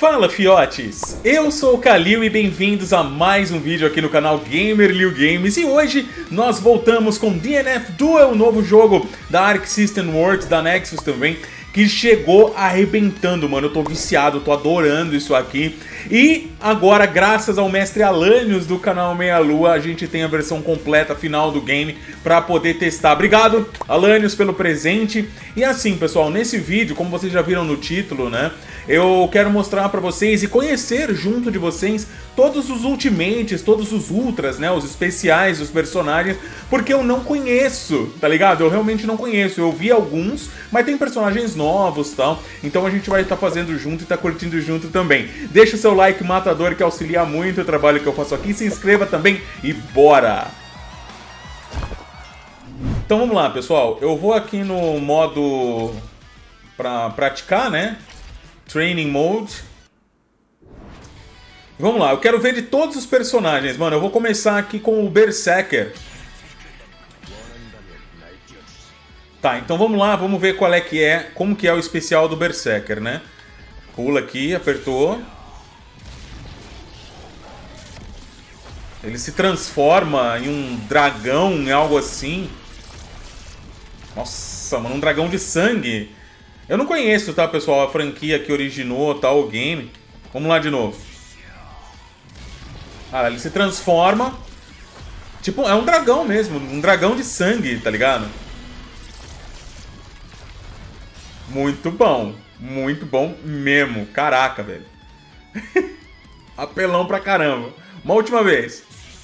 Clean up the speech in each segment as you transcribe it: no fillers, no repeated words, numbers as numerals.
Fala, fiotes! Eu sou o Kalil e bem-vindos a mais um vídeo aqui no canal Gamer Liu Games. E hoje nós voltamos com DNF Duel, o novo jogo da Arc System Works, da Nexus também, que chegou arrebentando, mano. Eu tô viciado, tô adorando isso aqui. E agora, graças ao mestre Alanios do canal Meia Lua, a gente tem a versão completa final do game pra poder testar. Obrigado, Alanios, pelo presente. E assim, pessoal, nesse vídeo, como vocês já viram no título, né, eu quero mostrar pra vocês e conhecer junto de vocês todos os Ultimates, todos os Ultras, né, os especiais dos personagens, porque eu não conheço, tá ligado? Eu realmente não conheço. Eu vi alguns, mas tem personagens novos e tal, então a gente vai estar fazendo junto e tá curtindo junto também. Deixa o seu like matador que auxilia muito o trabalho que eu faço aqui, se inscreva também e bora! Então vamos lá, pessoal, eu vou aqui no modo pra praticar, né? Training Mode. Vamos lá, eu quero ver de todos os personagens, mano. Eu vou começar aqui com o Berserker. Tá, então vamos lá, vamos ver qual é que é, como que é o especial do Berserker, né? Pula aqui, apertou. Ele se transforma em um dragão, em algo assim. Nossa, mano, um dragão de sangue. Eu não conheço, tá, pessoal, a franquia que originou tal o game. Vamos lá de novo. Ah, ele se transforma. Tipo, é um dragão mesmo, um dragão de sangue, tá ligado? Muito bom mesmo. Caraca, velho. Apelão pra caramba. Uma última vez.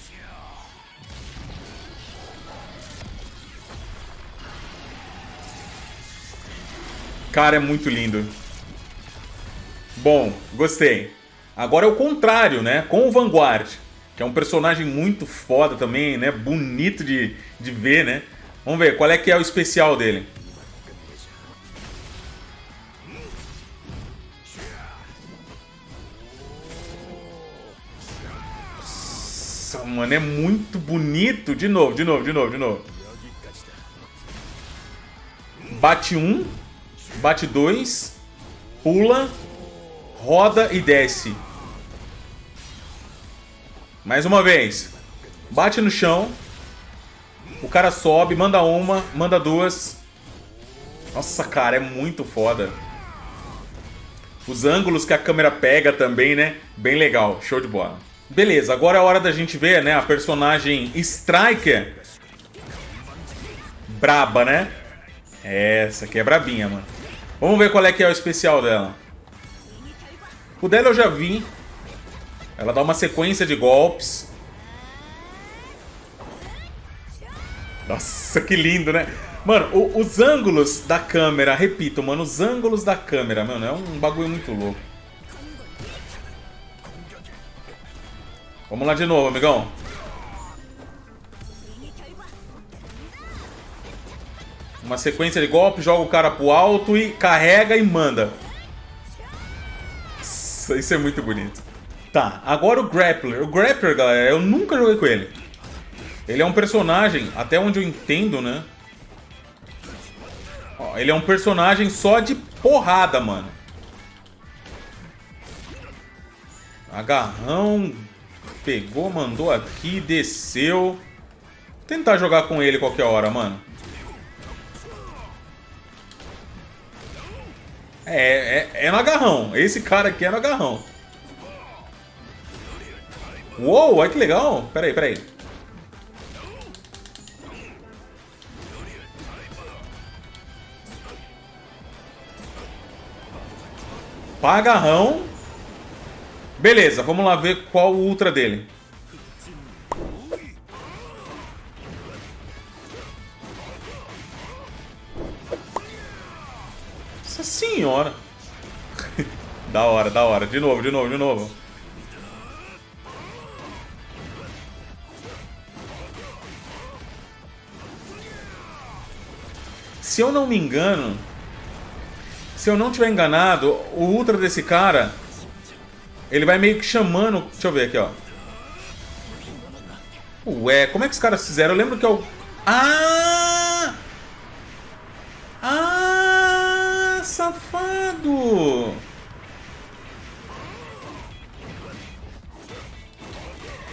Cara, é muito lindo. Bom, gostei. Agora é o contrário, né? Com o Vanguard, que é um personagem muito foda também, né? Bonito de ver, né? Vamos ver, qual é que é o especial dele? Nossa, mano, é muito bonito. De novo. Bate um, bate dois, pula, roda e desce. Mais uma vez. Bate no chão. O cara sobe, manda uma, manda duas. Nossa, cara, é muito foda. Os ângulos que a câmera pega também, né? Bem legal, show de bola. Beleza, agora é a hora da gente ver, né, a personagem Striker. Braba, né? Essa aqui é brabinha, mano. Vamos ver qual é que é o especial dela. O dela eu já vi. Ela dá uma sequência de golpes. Nossa, que lindo, né? Mano, os ângulos da câmera, repito, mano, os ângulos da câmera, mano, é um bagulho muito louco. Vamos lá de novo, amigão. Uma sequência de golpes, joga o cara pro alto e carrega e manda. Isso é muito bonito. Tá, agora o Grappler. O Grappler, galera, eu nunca joguei com ele. Ele é um personagem, até onde eu entendo, né? Ó, ele é um personagem só de porrada, mano. Agarrão. Pegou, mandou aqui, desceu. Vou tentar jogar com ele qualquer hora, mano. É no agarrão. Esse cara aqui é no agarrão. Uou, olha que legal. Pera aí. Pá, agarrão. Beleza, vamos lá ver qual o ultra dele. Nossa senhora. Da hora. De novo. Se eu não me engano, se eu não tiver enganado, o ultra desse cara, ele vai meio que chamando... Deixa eu ver aqui, ó. Ué, como é que os caras fizeram? Eu lembro que eu... Ah! safado!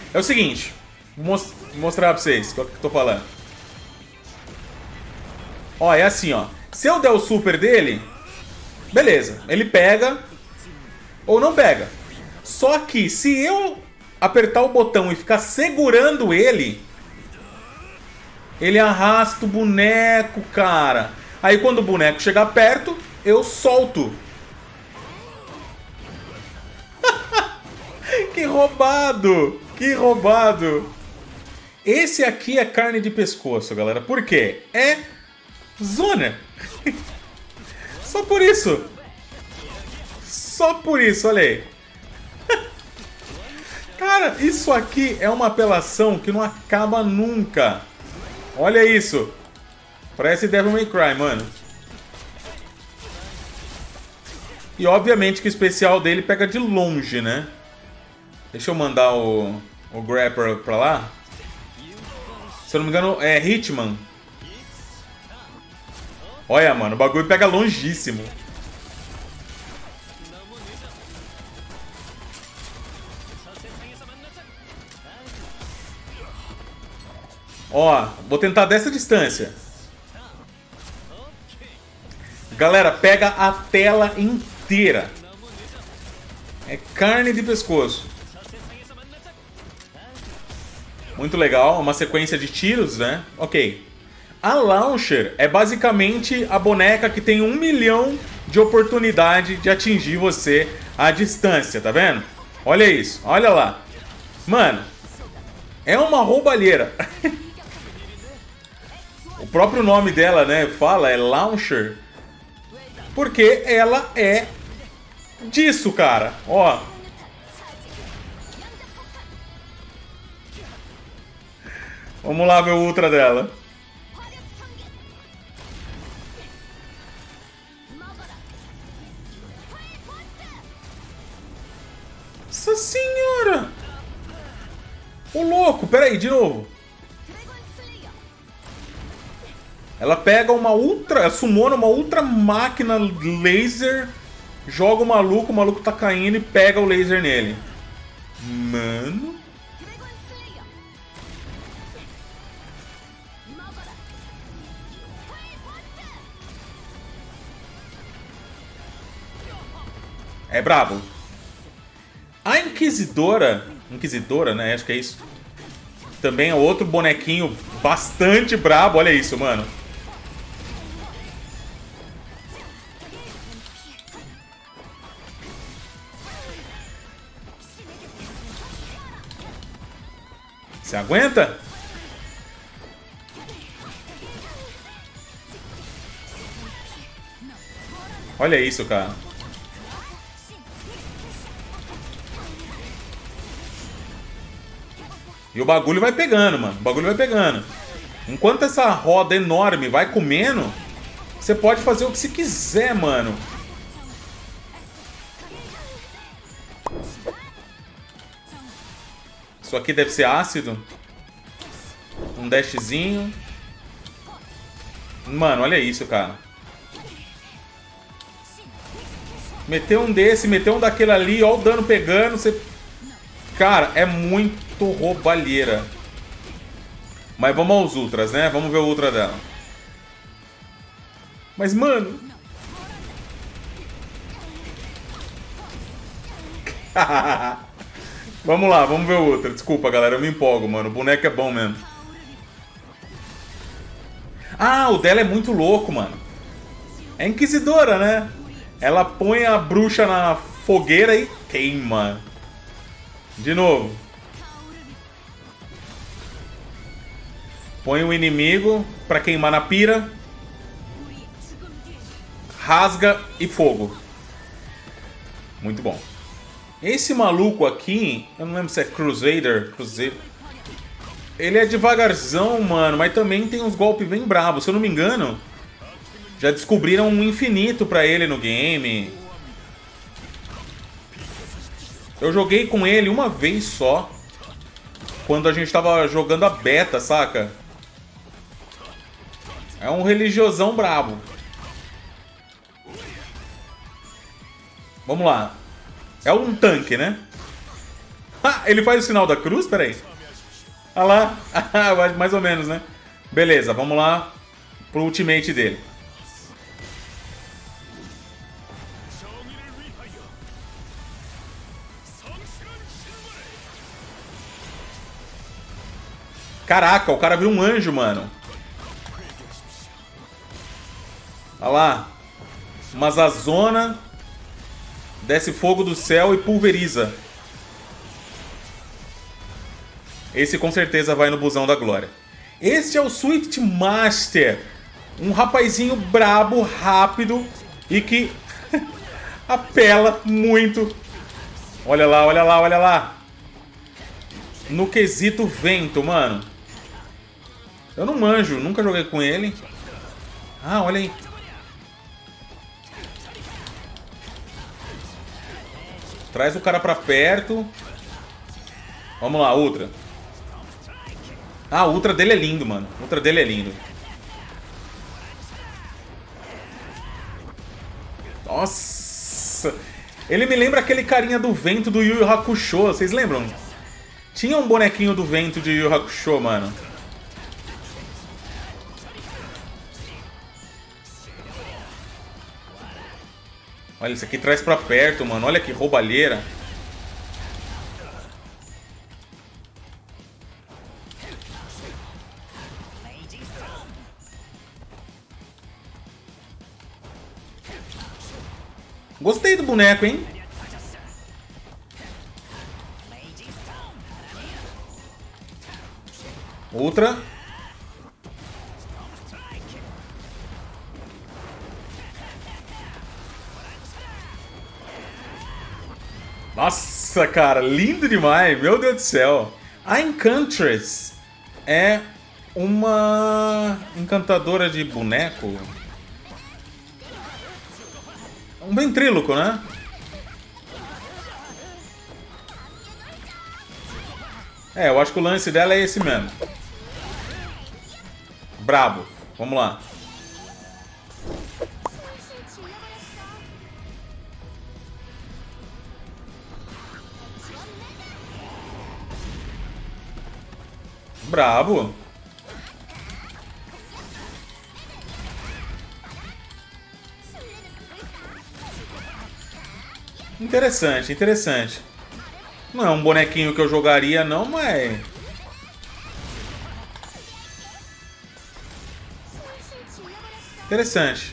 É o seguinte, vou mostrar pra vocês o que eu tô falando. Ó, é assim, ó. Se eu der o super dele, beleza, ele pega ou não pega. Só que se eu apertar o botão e ficar segurando ele, ele arrasta o boneco, cara. Aí quando o boneco chegar perto, eu solto. Que roubado! Que roubado! Esse aqui é carne de pescoço, galera. Por quê? É zona. Só por isso. Só por isso, olha aí. Cara, isso aqui é uma apelação que não acaba nunca. Olha isso. Parece Devil May Cry, mano. E obviamente que o especial dele pega de longe, né? Deixa eu mandar o Grapper pra lá. Se eu não me engano, é Hitman. Olha, mano, o bagulho pega longíssimo. Ó, vou tentar dessa distância. Galera, pega a tela inteira. É carne de pescoço. Muito legal, uma sequência de tiros, né? Ok. A Launcher é basicamente a boneca que tem 1 milhão de oportunidade de atingir você à distância, tá vendo? Olha isso, olha lá. Mano, é uma roubalheira. O próprio nome dela, né, fala, é Launcher. Porque ela é disso, cara. Ó. Vamos lá ver o ultra dela. Nossa senhora! Ô louco, peraí, de novo. Ela pega uma ultra... Ela sumona uma ultra máquina laser, joga o maluco tá caindo e pega o laser nele. Mano... É brabo. A Inquisidora, né? Acho que é isso. Também é outro bonequinho bastante brabo. Olha isso, mano. Você aguenta? Olha isso, cara. E o bagulho vai pegando, mano. O bagulho vai pegando. Enquanto essa roda enorme vai comendo, você pode fazer o que você quiser, mano. Isso aqui deve ser ácido. Um dashzinho. Mano, olha isso, cara. Meteu um desse, meteu um daquele ali, ó o dano pegando. Você... Cara, é muito roubalheira. Mas vamos aos ultras, né? Vamos ver o ultra dela. Mas, mano... Vamos lá, vamos ver o ultra. Desculpa, galera, eu me empolgo, mano. O boneco é bom mesmo. Ah, o dela é muito louco, mano. É Inquisidora, né? Ela põe a bruxa na fogueira e queima. De novo. Põe o inimigo pra queimar na pira. Rasga e fogo. Muito bom. Esse maluco aqui, eu não lembro se é Crusader. Ele é devagarzão, mano, mas também tem uns golpes bem bravos. Se eu não me engano, já descobriram um infinito pra ele no game. Eu joguei com ele uma vez só, quando a gente tava jogando a beta, saca? É um religiosão brabo. Vamos lá. É um tanque, né? Ah, ele faz o sinal da cruz? Pera aí. Ah lá. Mais ou menos, né? Beleza, vamos lá pro ultimate dele. Caraca, o cara viu um anjo, mano. Olha lá. Uma zazona. Desce fogo do céu e pulveriza. Esse com certeza vai no busão da glória. Este é o Swift Master. Um rapazinho brabo, rápido e que apela muito. Olha lá, olha lá, olha lá. No quesito vento, mano. Eu não manjo, nunca joguei com ele. Ah, olha aí. Traz o cara pra perto. Vamos lá, Ultra. Ah, o Ultra dele é lindo, mano. O Ultra dele é lindo. Nossa. Ele me lembra aquele carinha do vento do Yu Yu Hakusho. Vocês lembram? Tinha um bonequinho do vento de Yu Yu Hakusho, mano. Olha, isso aqui traz pra perto, mano. Olha que roubalheira. Gostei do boneco, hein? Outra. Nossa, cara, lindo demais. Meu Deus do céu. A Enchantress é uma encantadora de boneco. Um ventríloco, né? É, eu acho que o lance dela é esse mesmo. Brabo. Vamos lá. Brabo. Interessante, interessante. Não é um bonequinho que eu jogaria não, mas... Interessante.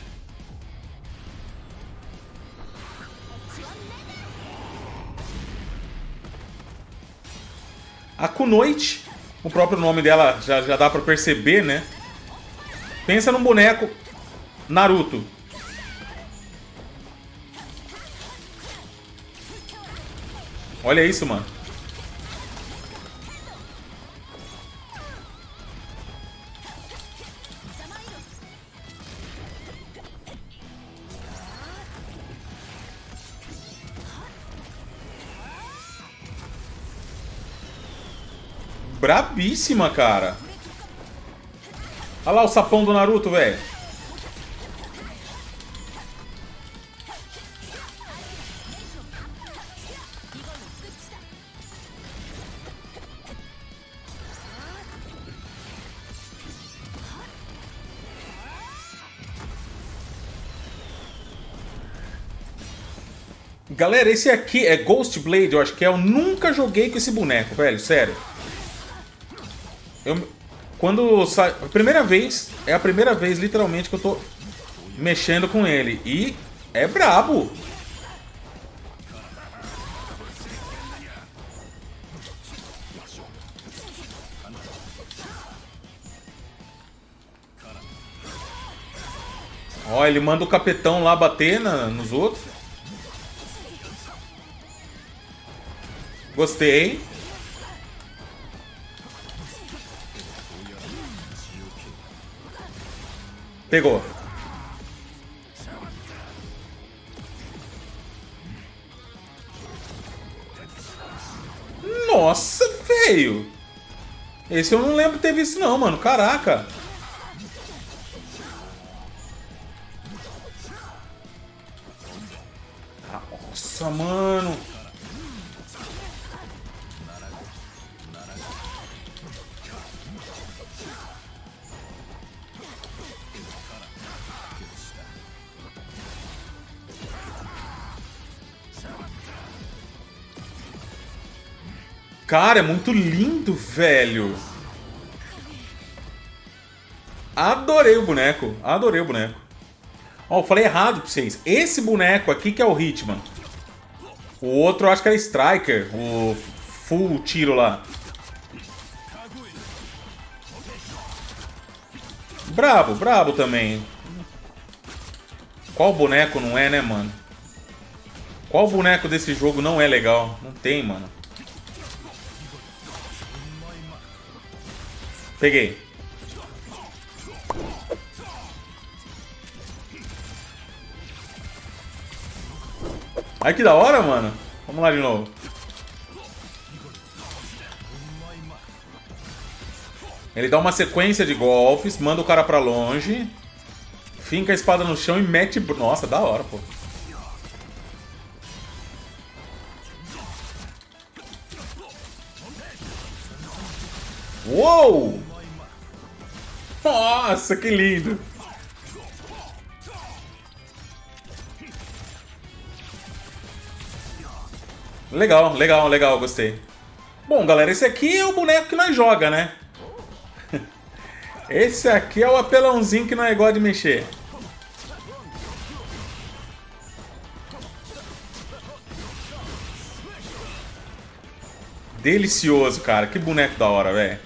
A Kunoichi, o próprio nome dela já dá pra perceber, né? Pensa num boneco Naruto. Olha isso, mano. Brabíssima, cara. Olha lá o sapão do Naruto, velho. Galera, esse aqui é Ghost Blade, eu acho que é. Eu nunca joguei com esse boneco, velho, sério. Quando sai... É a primeira vez, literalmente, que eu tô mexendo com ele. E é brabo. Ó, ele manda o capetão lá bater nos outros. Gostei. Pegou. Nossa, feio. Esse eu não lembro de ter visto não, mano. Caraca. Nossa, mano. Cara, é muito lindo, velho. Adorei o boneco. Adorei o boneco. Ó, eu falei errado pra vocês. Esse boneco aqui que é o Hitman. O outro eu acho que era Striker. O full tiro lá. Brabo, brabo também. Qual boneco não é, né, mano? Qual boneco desse jogo não é legal? Não tem, mano. Peguei. Ai, que da hora, mano. Vamos lá de novo. Ele dá uma sequência de golpes, manda o cara pra longe, finca a espada no chão e mete... Nossa, da hora, pô. Uou! Nossa, que lindo! Legal, legal, legal, gostei. Bom, galera, esse aqui é o boneco que nós joga, né? Esse aqui é o apelãozinho que nós gosta de mexer. Delicioso, cara. Que boneco da hora, velho.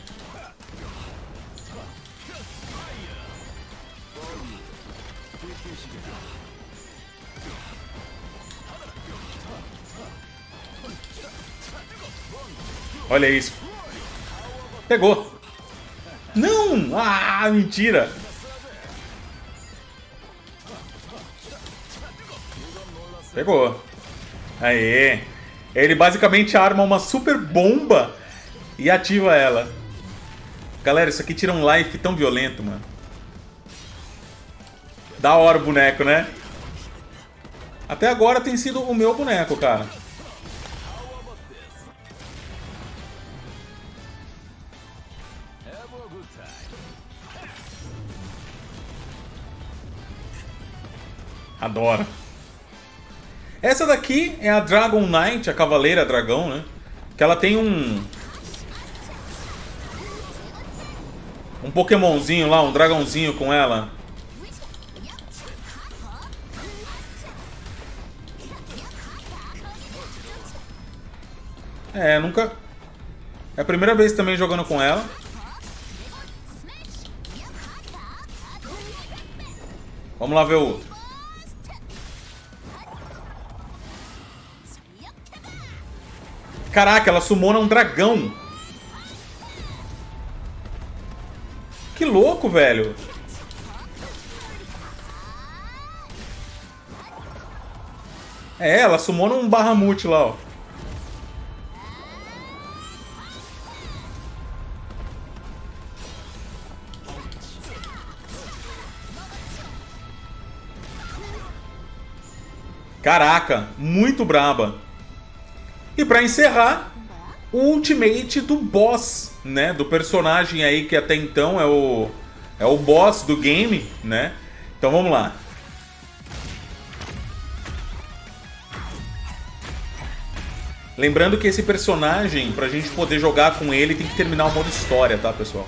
Olha isso. Pegou. Não! Ah, mentira. Pegou. Aê. Ele basicamente arma uma super bomba e ativa ela. Galera, isso aqui tira um life tão violento, mano. Da hora o boneco, né? Até agora tem sido o meu boneco, cara. Adoro. Essa daqui é a Dragon Knight, a Cavaleira Dragão, né? Que ela tem um Pokémonzinho lá, um dragãozinho com ela. É, nunca... É a primeira vez também jogando com ela. Vamos lá ver o outro. Caraca, ela sumona um dragão. Que louco, velho. É, ela sumona um Bahamut lá, ó. Caraca, muito braba. E pra encerrar, o ultimate do boss, né? Do personagem aí que até então é o boss do game, né? Então vamos lá. Lembrando que esse personagem, pra gente poder jogar com ele, tem que terminar o modo história, tá, pessoal?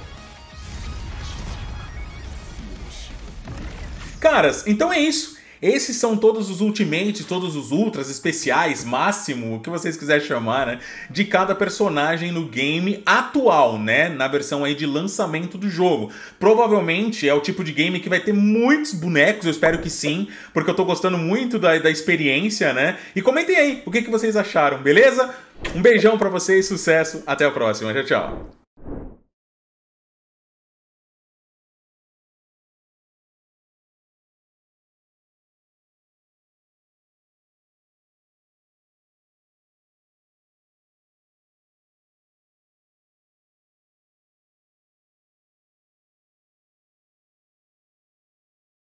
Caras, então é isso. Esses são todos os ultimates, todos os ultras, especiais, máximo, o que vocês quiserem chamar, né? De cada personagem no game atual, né? Na versão aí de lançamento do jogo. Provavelmente é o tipo de game que vai ter muitos bonecos, eu espero que sim, porque eu tô gostando muito da experiência, né? E comentem aí o que vocês acharam, beleza? Um beijão pra vocês, sucesso, até a próxima, tchau, tchau.